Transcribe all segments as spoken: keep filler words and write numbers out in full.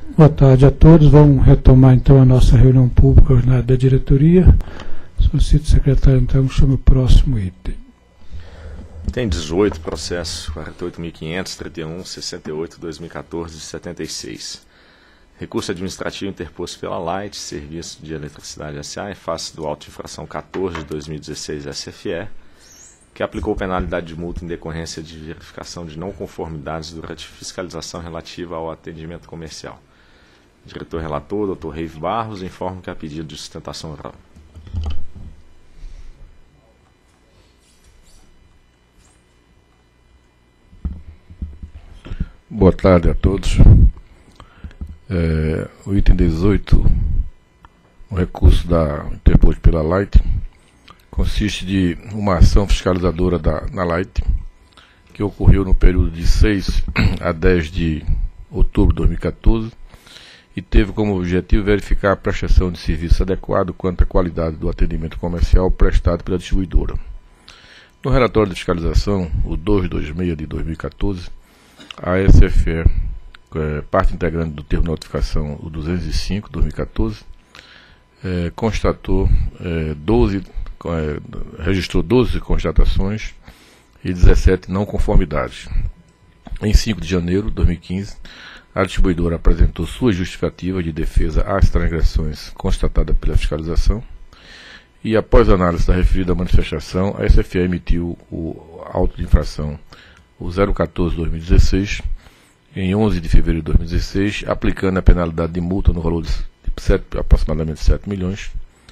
Boa tarde a todos. Vamos retomar então a nossa reunião pública ordinária da diretoria. Solicito, secretário, então, chame o próximo item. Tem dezoito processos, quarenta e oito mil quinhentos, trinta e um, sessenta e oito, dois mil e quatorze, setenta e seis. Recurso administrativo interposto pela Light, Serviço de Eletricidade S A, em face do auto de infração quatorze de dois mil e dezesseis S F E, que aplicou penalidade de multa em decorrência de verificação de não conformidades durante fiscalização relativa ao atendimento comercial. Diretor relator, doutor Reive Barros, informa que há pedido de sustentação oral. Boa tarde a todos. É, o item dezoito, o recurso da, interposto pela Light, consiste de uma ação fiscalizadora da, na Light, que ocorreu no período de seis a dez de outubro de dois mil e quatorze, e teve como objetivo verificar a prestação de serviço adequado quanto à qualidade do atendimento comercial prestado pela distribuidora. No relatório de fiscalização, o duzentos e vinte e seis de dois mil e quatorze, a S F E, é, parte integrante do termo de notificação, o duzentos e cinco de dois mil e quatorze, é, constatou é, doze, é, registrou doze constatações e dezessete não conformidades. Em cinco de janeiro de dois mil e quinze, a distribuidora apresentou sua justificativa de defesa às transgressões constatadas pela fiscalização e, após análise da referida manifestação, a S F E emitiu o auto de infração, o zero quatorze de dois mil e dezesseis, em onze de fevereiro de dois mil e dezesseis, aplicando a penalidade de multa no valor de sete, aproximadamente sete milhões,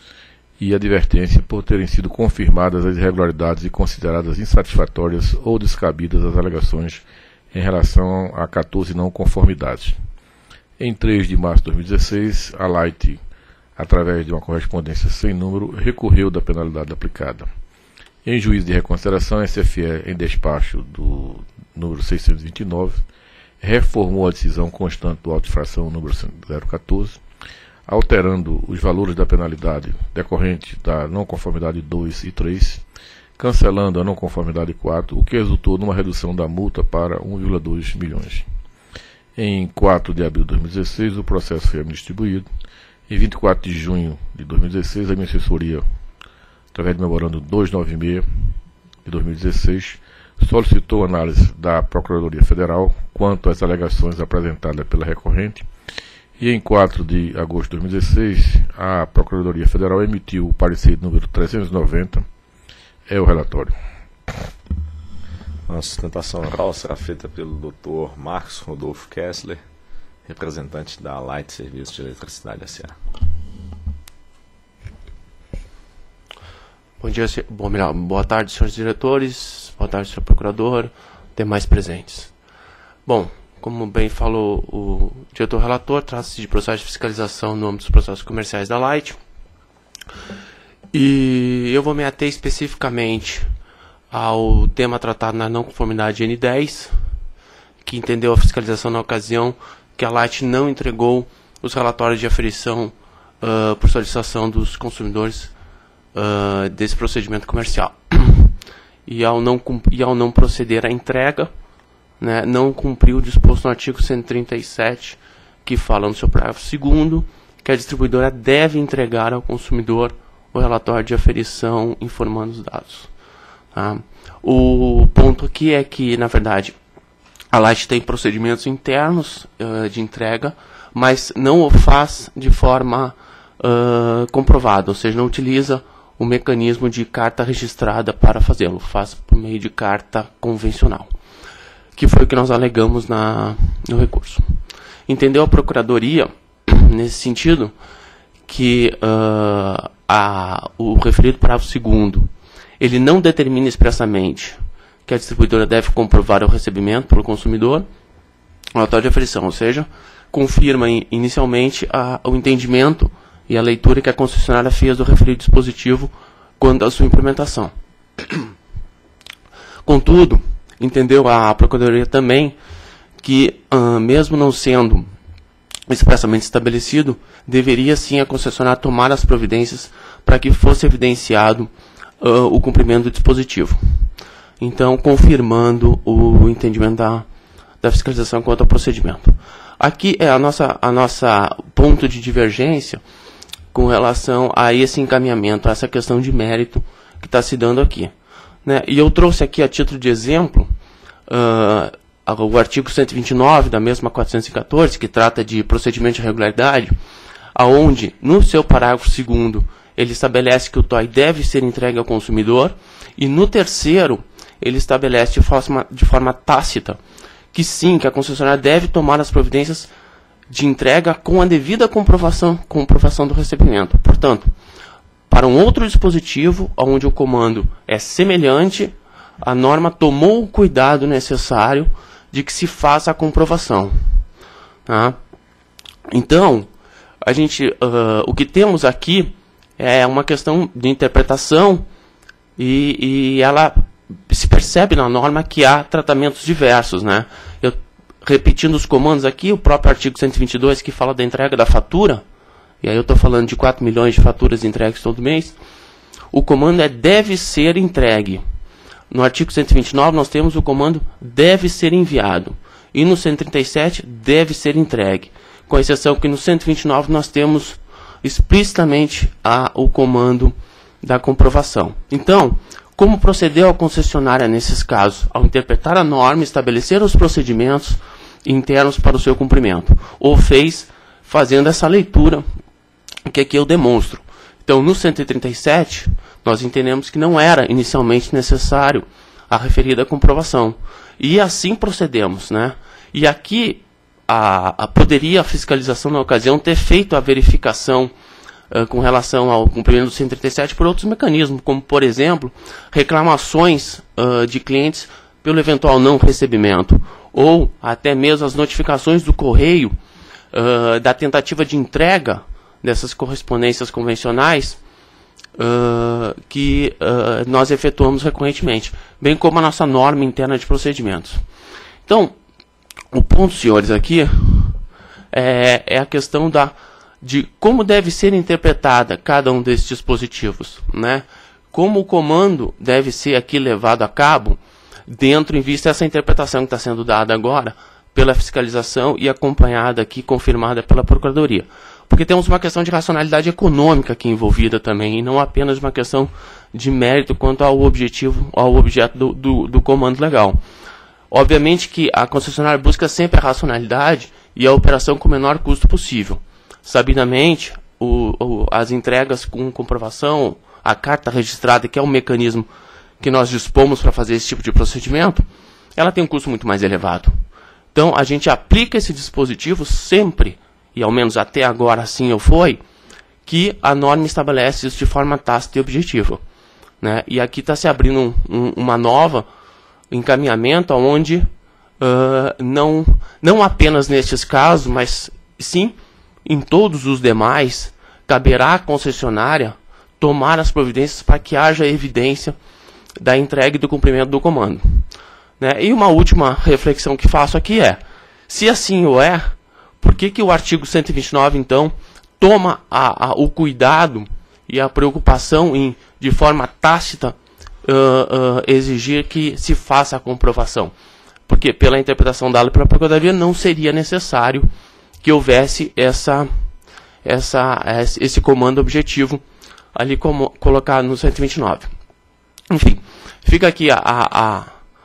e advertência por terem sido confirmadas as irregularidades e consideradas insatisfatórias ou descabidas as alegações em relação a quatorze não conformidades. Em três de março de dois mil e dezesseis, a Light, através de uma correspondência sem número, recorreu da penalidade aplicada. Em juízo de reconsideração, a S F E, em despacho do número seiscentos e vinte e nove, reformou a decisão constante do auto de infração número zero quatorze, alterando os valores da penalidade decorrente da não conformidade dois e três, cancelando a não conformidade quatro, o que resultou numa redução da multa para um vírgula dois milhões. Em quatro de abril de dois mil e dezesseis, o processo foi distribuído. Em vinte e quatro de junho de dois mil e dezesseis, a minha assessoria, através do memorando duzentos e noventa e seis de dois mil e dezesseis, solicitou análise da Procuradoria Federal quanto às alegações apresentadas pela recorrente, e em quatro de agosto de dois mil e dezesseis, a Procuradoria Federal emitiu o parecer número trezentos e noventa. É o relatório. A sustentação oral será feita pelo doutor Marcos Rodolfo Kessler, representante da Light Serviço de Eletricidade S A. Bom dia, bom, melhor, boa tarde, senhores diretores, boa tarde, senhor procurador, demais presentes. Bom, como bem falou o diretor relator, trata-se de processo de fiscalização no âmbito dos processos comerciais da Light. E eu vou me ater especificamente ao tema tratado na não conformidade N dez, que entendeu a fiscalização na ocasião que a Light não entregou os relatórios de aferição uh, por solicitação dos consumidores uh, desse procedimento comercial. E ao não, e ao não proceder à entrega, né, não cumpriu o disposto no artigo cento e trinta e sete, que fala no seu parágrafo segundo, que a distribuidora deve entregar ao consumidor o relatório de aferição informando os dados. Tá? O ponto aqui é que, na verdade, a Light tem procedimentos internos uh, de entrega, mas não o faz de forma uh, comprovada, ou seja, não utiliza o mecanismo de carta registrada para fazê-lo, faz por meio de carta convencional, que foi o que nós alegamos na, no recurso. Entendeu a Procuradoria, nesse sentido, que uh, a, o referido parágrafo segundo, ele não determina expressamente que a distribuidora deve comprovar o recebimento pelo consumidor o relatório de aferição, ou seja, confirma inicialmente a, o entendimento e a leitura que a concessionária fez do referido dispositivo quando a sua implementação. Contudo, entendeu a Procuradoria também que, uh, mesmo não sendo expressamente estabelecido, deveria sim a concessionária tomar as providências para que fosse evidenciado uh, o cumprimento do dispositivo. Então, confirmando o entendimento da, da fiscalização quanto ao procedimento. aqui é a nossa, a nossa ponto de divergência com relação a esse encaminhamento, a essa questão de mérito que está se dando aqui, né? E eu trouxe aqui a título de exemplo uh, o artigo cento e vinte e nove da mesma quatrocentos e quatorze, que trata de procedimento de regularidade, aonde no seu parágrafo segundo ele estabelece que o T O I deve ser entregue ao consumidor, e no terceiro ele estabelece de forma, de forma tácita que sim, que a concessionária deve tomar as providências de entrega com a devida comprovação, comprovação do recebimento. Portanto, para um outro dispositivo, onde o comando é semelhante, a norma tomou o cuidado necessário de que se faça a comprovação. Tá? Então, a gente, uh, o que temos aqui é uma questão de interpretação e, e ela se percebe na norma que há tratamentos diversos, né? Eu, repetindo os comandos aqui, o próprio artigo cento e vinte e dois que fala da entrega da fatura, e aí eu estou falando de quatro milhões de faturas entregues todo mês, o comando é deve ser entregue. No artigo cento e vinte e nove nós temos o comando deve ser enviado, e no cento e trinta e sete deve ser entregue, com exceção que no cento e vinte e nove nós temos explicitamente a, o comando da comprovação. Então, como procedeu a concessionária nesses casos? Ao interpretar a norma, estabelecer os procedimentos internos para o seu cumprimento. Ou fez fazendo essa leitura que aqui eu demonstro. Então, no cento e trinta e sete, nós entendemos que não era inicialmente necessário a referida comprovação. E assim procedemos, né? E aqui a, a, poderia a fiscalização na ocasião ter feito a verificação com relação ao cumprimento do cento e trinta e sete por outros mecanismos, como, por exemplo, reclamações uh, de clientes pelo eventual não recebimento, ou até mesmo as notificações do correio uh, da tentativa de entrega dessas correspondências convencionais uh, que uh, nós efetuamos recorrentemente, bem como a nossa norma interna de procedimentos. Então, o ponto, senhores, aqui é, é a questão da de como deve ser interpretada cada um desses dispositivos, né? Como o comando deve ser aqui levado a cabo dentro em vista dessa interpretação que está sendo dada agora pela fiscalização e acompanhada aqui, confirmada pela Procuradoria. Porque temos uma questão de racionalidade econômica aqui envolvida também, e não apenas uma questão de mérito quanto ao objetivo, ao objeto do, do, do comando legal. Obviamente que a concessionária busca sempre a racionalidade e a operação com o menor custo possível. Sabidamente, o, o, as entregas com comprovação, a carta registrada, que é o mecanismo que nós dispomos para fazer esse tipo de procedimento, ela tem um custo muito mais elevado. Então, a gente aplica esse dispositivo sempre, e ao menos até agora assim eu fui, que a norma estabelece isso de forma tácita e objetiva, né? E aqui está se abrindo um, um, uma nova encaminhamento, onde uh, não, não apenas nestes casos, mas sim em todos os demais, caberá à concessionária tomar as providências para que haja evidência da entrega e do cumprimento do comando, né? E uma última reflexão que faço aqui é, se assim o é, por que que o artigo cento e vinte e nove, então, toma a, a, o cuidado e a preocupação em, de forma tácita, uh, uh, exigir que se faça a comprovação? Porque, pela interpretação dada pela Procuradoria, não seria necessário que houvesse essa, essa, esse comando objetivo ali como, colocado no cento e vinte e nove. Enfim, fica aqui a, a,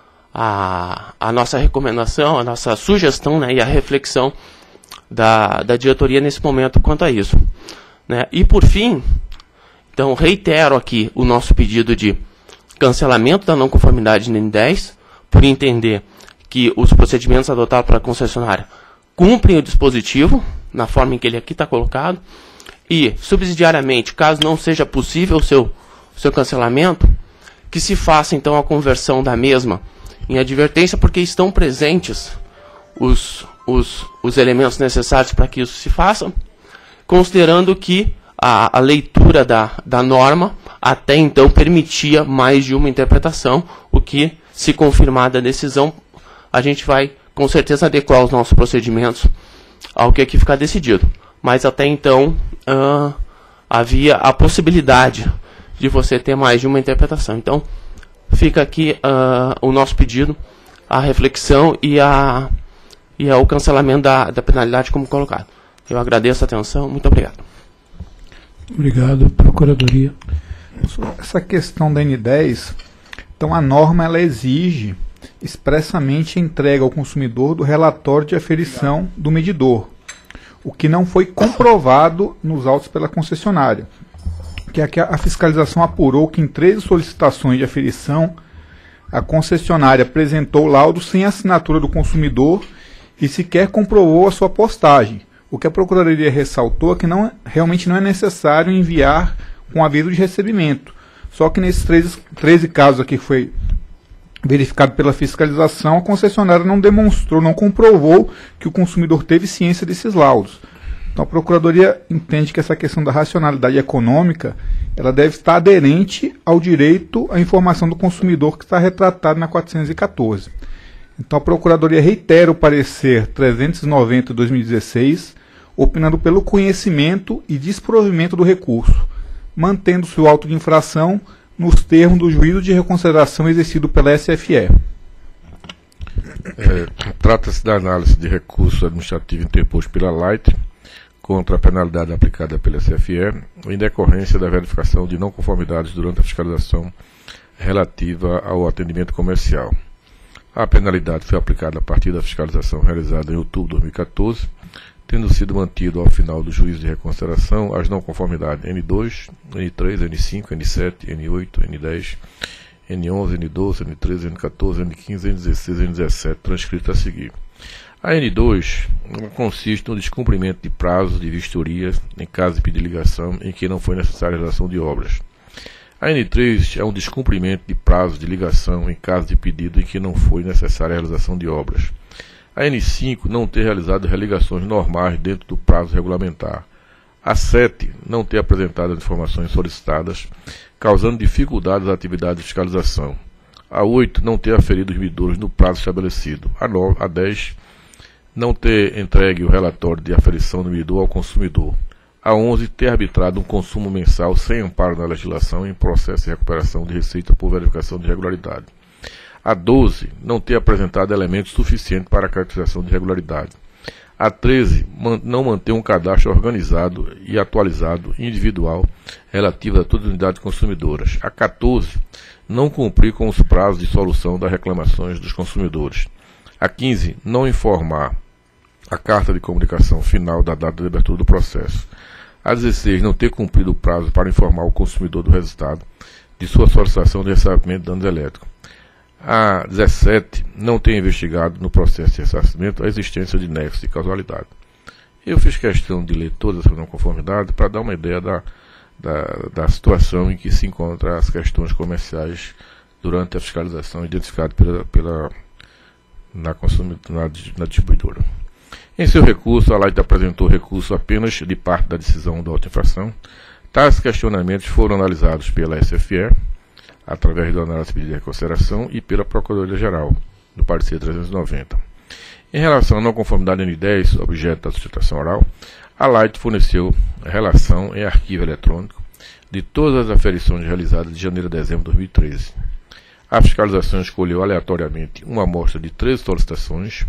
a, a nossa recomendação, a nossa sugestão, né, e a reflexão da, da diretoria nesse momento quanto a isso, né? E por fim, então reitero aqui o nosso pedido de cancelamento da não conformidade N N dez, por entender que os procedimentos adotados pela concessionária cumprem o dispositivo, na forma em que ele aqui está colocado, e, subsidiariamente, caso não seja possível o seu, o seu cancelamento, que se faça, então, a conversão da mesma em advertência, porque estão presentes os, os, os elementos necessários para que isso se faça, considerando que a, a leitura da, da norma até então permitia mais de uma interpretação, o que, se confirmada a decisão, a gente vai com certeza adequar os nossos procedimentos ao que aqui ficar decidido. Mas até então uh, havia a possibilidade de você ter mais de uma interpretação. Então fica aqui uh, o nosso pedido, a reflexão e a, e é o cancelamento da, da penalidade como colocado. Eu agradeço a atenção, muito obrigado. Obrigado, Procuradoria. Essa questão da N dez, então a norma ela exige expressamente a entrega ao consumidor do relatório de aferição do medidor, o que não foi comprovado nos autos pela concessionária, que é que a fiscalização apurou que em treze solicitações de aferição, a concessionária apresentou laudo sem assinatura do consumidor e sequer comprovou a sua postagem. O que a Procuradoria ressaltou é que não, realmente não é necessário enviar com aviso de recebimento. Só que nesses treze, treze casos aqui que foi verificado pela fiscalização, a concessionária não demonstrou, não comprovou que o consumidor teve ciência desses laudos. Então a Procuradoria entende que essa questão da racionalidade econômica ela deve estar aderente ao direito à informação do consumidor que está retratado na quatrocentos e quatorze. Então a Procuradoria reitera o parecer trezentos e noventa de dois mil e dezesseis, opinando pelo conhecimento e desprovimento do recurso, mantendo-se o auto de infração nos termos do juízo de reconsideração exercido pela S F E. É, trata-se da análise de recurso administrativo interposto pela Light contra a penalidade aplicada pela S F E, em decorrência da verificação de não conformidades durante a fiscalização relativa ao atendimento comercial. A penalidade foi aplicada a partir da fiscalização realizada em outubro de dois mil e quatorze, tendo sido mantido ao final do juízo de reconsideração as não conformidades N dois, N três, N cinco, N sete, N oito, N dez, N onze, N doze, N treze, N quatorze, N quinze, N dezesseis e N dezessete, transcritas a seguir. A N dois consiste no descumprimento de prazos de vistoria em caso de pedido de ligação em que não foi necessária a realização de obras. A N três é um descumprimento de prazo de ligação em caso de pedido em que não foi necessária a realização de obras. A N cinco não ter realizado religações normais dentro do prazo regulamentar. A sete não ter apresentado as informações solicitadas, causando dificuldades às atividades de fiscalização. A oito não ter aferido os medidores no prazo estabelecido. A, nove, a dez não ter entregue o relatório de aferição do medidor ao consumidor. A onze ter arbitrado um consumo mensal sem amparo na legislação em processo de recuperação de receita por verificação de irregularidade. A doze não ter apresentado elementos suficientes para a caracterização de irregularidade. A treze man, não manter um cadastro organizado e atualizado individual relativo a todas as unidades consumidoras. A quatorze não cumprir com os prazos de solução das reclamações dos consumidores. A quinze não informar a carta de comunicação final da data de abertura do processo. A dezesseis não ter cumprido o prazo para informar o consumidor do resultado de sua solicitação de ressarcimento de danos elétricos. A dezessete não ter investigado no processo de ressarcimento a existência de nexo de causalidade. Eu fiz questão de ler todas essas não conformidades para dar uma ideia da, da, da situação em que se encontram as questões comerciais durante a fiscalização identificada pela, pela, na, na, na distribuidora. Em seu recurso, a Light apresentou recurso apenas de parte da decisão da auto-infração. Tais questionamentos foram analisados pela S F E, através da análise de reconsideração, e pela Procuradoria-Geral, no parecer trezentos e noventa. Em relação à não conformidade N dez, objeto da sustentação oral, a Light forneceu relação em arquivo eletrônico de todas as aferições realizadas de janeiro a dezembro de dois mil e treze. A fiscalização escolheu aleatoriamente uma amostra de treze solicitações.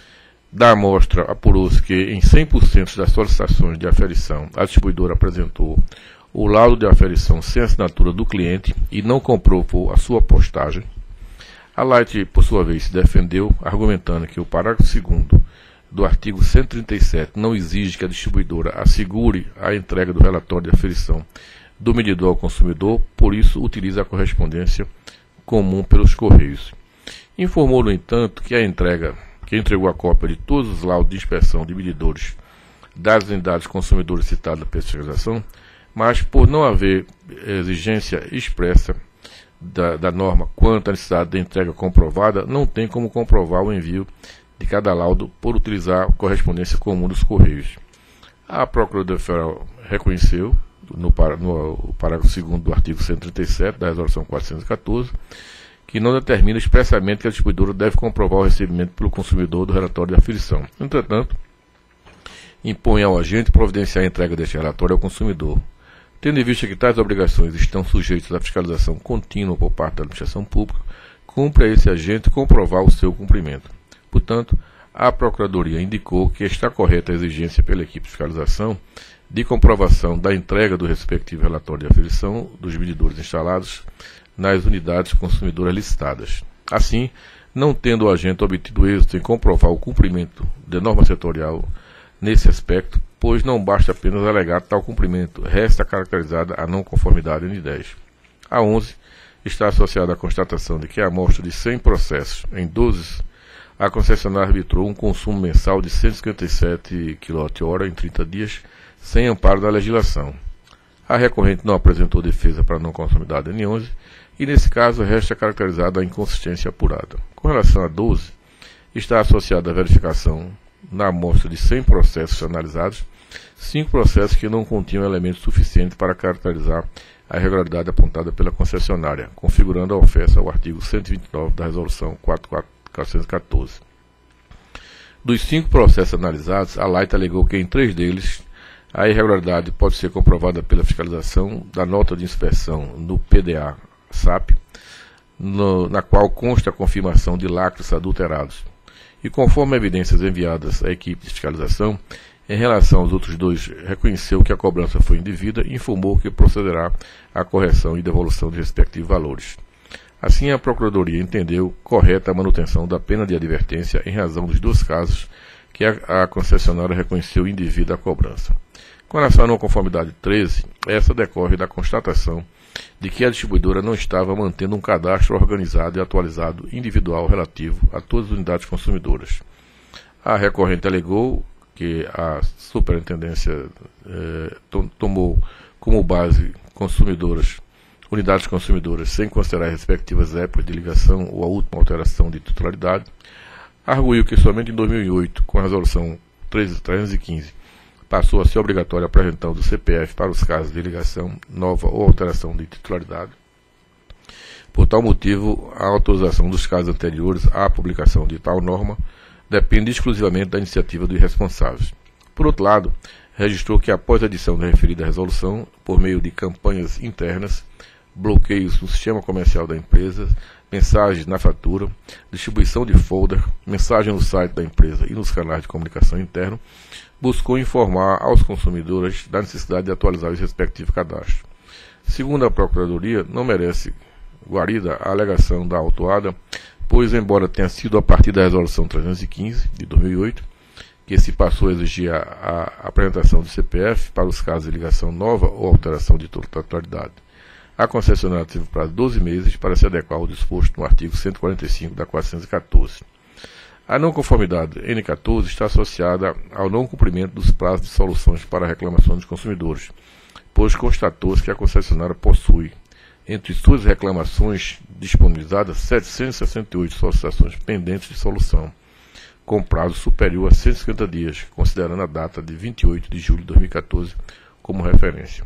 Da amostra, apurou-se que em cem por cento das solicitações de aferição, a distribuidora apresentou o laudo de aferição sem assinatura do cliente e não comprovou a sua postagem. A Light, por sua vez, se defendeu, argumentando que o parágrafo segundo do artigo cento e trinta e sete não exige que a distribuidora assegure a entrega do relatório de aferição do medidor ao consumidor, por isso utiliza a correspondência comum pelos correios. Informou, no entanto, que a entrega que entregou a cópia de todos os laudos de inspeção de medidores das unidades consumidoras citadas pela fiscalização, mas por não haver exigência expressa da, da norma quanto à necessidade de entrega comprovada, não tem como comprovar o envio de cada laudo por utilizar a correspondência comum dos correios. A Procuradoria Federal reconheceu, no, no parágrafo segundo do artigo cento e trinta e sete da Resolução quatrocentos e quatorze, que não determina expressamente que a distribuidora deve comprovar o recebimento pelo consumidor do relatório de aferição. Entretanto, impõe ao agente providenciar a entrega deste relatório ao consumidor. Tendo em vista que tais obrigações estão sujeitas à fiscalização contínua por parte da administração pública, cumpre a esse agente comprovar o seu cumprimento. Portanto, a Procuradoria indicou que está correta a exigência pela equipe de fiscalização de comprovação da entrega do respectivo relatório de aferição dos medidores instalados nas unidades consumidoras licitadas. Assim, não tendo o agente obtido êxito em comprovar o cumprimento de norma setorial nesse aspecto, pois não basta apenas alegar tal cumprimento, resta caracterizada a não conformidade N dez. A onze está associada à constatação de que a amostra de cem processos em doze, a concessionária arbitrou um consumo mensal de cento e cinquenta e sete quilowatt-hora em trinta dias, sem amparo da legislação. A recorrente não apresentou defesa para não conformidade N onze e, nesse caso, resta caracterizada a inconsistência apurada. Com relação a doze, está associada à verificação na amostra de cem processos analisados, cinco processos que não continham elementos suficientes para caracterizar a irregularidade apontada pela concessionária, configurando a ofensa ao artigo cento e vinte e nove da Resolução quatro mil quatrocentos e quatorze. Dos cinco processos analisados, a Light alegou que em três deles a irregularidade pode ser comprovada pela fiscalização da nota de inspeção no P D A S A P, no, na qual consta a confirmação de lacres adulterados. E conforme evidências enviadas à equipe de fiscalização, em relação aos outros dois, reconheceu que a cobrança foi indevida e informou que procederá à correção e devolução de respectivos valores. Assim, a Procuradoria entendeu correta a manutenção da pena de advertência em razão dos dois casos que a, a concessionária reconheceu indevida a cobrança. Com relação à não conformidade treze, essa decorre da constatação de que a distribuidora não estava mantendo um cadastro organizado e atualizado individual relativo a todas as unidades consumidoras. A recorrente alegou que a superintendência eh, to tomou como base consumidoras, unidades consumidoras, sem considerar as respectivas épocas de ligação ou a última alteração de titularidade. Arguiu que somente em dois mil e oito, com a resolução trezentos e quinze, passou a ser obrigatória a apresentação do C P F para os casos de ligação nova ou alteração de titularidade. Por tal motivo, a autorização dos casos anteriores à publicação de tal norma depende exclusivamente da iniciativa dos responsáveis. Por outro lado, registrou que após a edição da referida resolução, por meio de campanhas internas, bloqueios no sistema comercial da empresa, mensagens na fatura, distribuição de folder, mensagem no site da empresa e nos canais de comunicação interno, buscou informar aos consumidores da necessidade de atualizar os respectivos cadastros. Segundo a Procuradoria, não merece guarida a alegação da autuada, pois, embora tenha sido a partir da Resolução trezentos e quinze, de dois mil e oito, que se passou a exigir a, a apresentação de C P F para os casos de ligação nova ou alteração de titularidade, a concessionária teve prazo de doze meses para se adequar ao disposto no artigo cento e quarenta e cinco da quatrocentos e quatorze. A não conformidade N quatorze está associada ao não cumprimento dos prazos de soluções para reclamações dos consumidores, pois constatou-se que a concessionária possui, entre suas reclamações disponibilizadas, setecentas e sessenta e oito solicitações pendentes de solução, com prazo superior a cento e cinquenta dias, considerando a data de vinte e oito de julho de dois mil e quatorze como referência.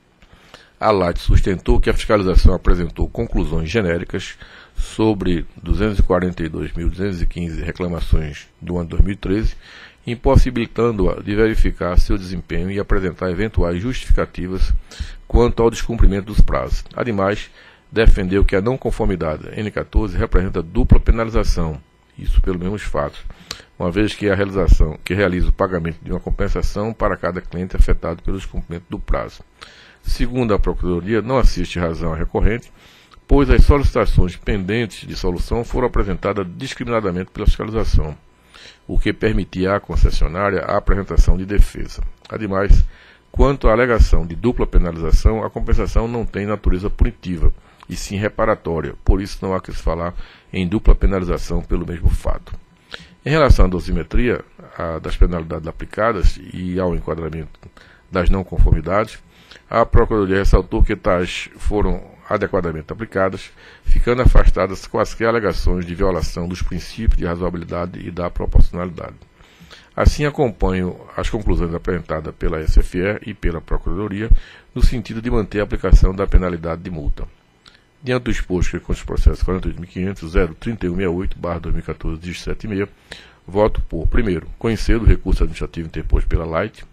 A Light sustentou que a fiscalização apresentou conclusões genéricas sobre duzentas e quarenta e dois mil duzentas e quinze reclamações do ano dois mil e treze, impossibilitando-a de verificar seu desempenho e apresentar eventuais justificativas quanto ao descumprimento dos prazos. Ademais, defendeu que a não conformidade N quatorze representa dupla penalização, isso pelos mesmos fatos, uma vez que a realização que realiza o pagamento de uma compensação para cada cliente afetado pelo descumprimento do prazo. Segundo a Procuradoria, não assiste razão à recorrente, pois as solicitações pendentes de solução foram apresentadas discriminadamente pela fiscalização, o que permitia à concessionária a apresentação de defesa. Ademais, quanto à alegação de dupla penalização, a compensação não tem natureza punitiva, e sim reparatória, por isso não há que se falar em dupla penalização pelo mesmo fato. Em relação à dosimetria a, das penalidades aplicadas e ao enquadramento das não conformidades, a Procuradoria ressaltou que tais foram adequadamente aplicadas, ficando afastadas quaisquer alegações de violação dos princípios de razoabilidade e da proporcionalidade. Assim, acompanho as conclusões apresentadas pela S F E e pela Procuradoria, no sentido de manter a aplicação da penalidade de multa. Diante do exposto que consta o processo quarenta e oito mil quinhentos, zero trinta e um sessenta e oito, barra dois mil e quatorze, dígito setenta e seis, voto por, primeiro, conhecer o recurso administrativo interposto pela Light,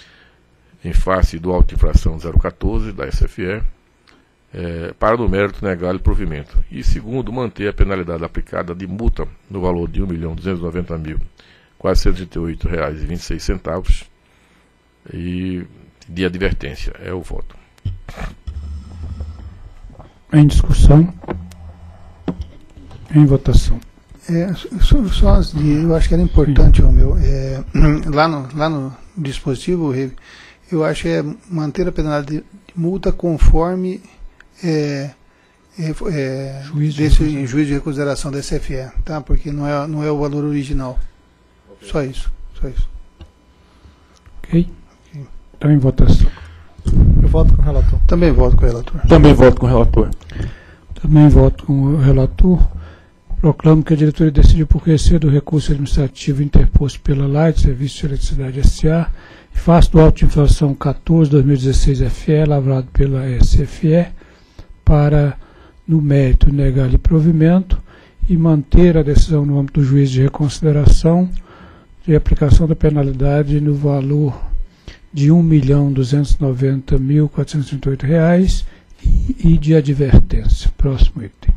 em face do auto de infração zero quatorze da S F E, é, para no mérito negar-lhe provimento. E segundo, manter a penalidade aplicada de multa no valor de um milhão duzentos e noventa mil quatrocentos e trinta e oito reais e vinte e seis centavos. E de advertência é o voto. Em discussão. Em votação. É, só, só as de, eu acho que era importante, ó, meu, é, lá, no, lá no dispositivo, eu acho que é manter a penalidade de multa conforme é, é, é, juiz, desse, de juiz de reconsideração da S F E, tá? Porque não é, não é o valor original. Okay. Só isso, só isso. Ok? Okay. Então em votação. Eu voto com o relator. Também voto com o relator. Também voto com o relator. Também voto com o relator. Proclamo que a diretoria decidiu por conhecer do recurso administrativo interposto pela Light, Serviço de Eletricidade S A, e face do auto de infração quatorze barra dois mil e dezesseis F E, lavrado pela S F E, para, no mérito, negar-lhe provimento e manter a decisão no âmbito do juízo de reconsideração de aplicação da penalidade no valor de um milhão duzentos e noventa mil quatrocentos e trinta e oito reais e, e de advertência. Próximo item.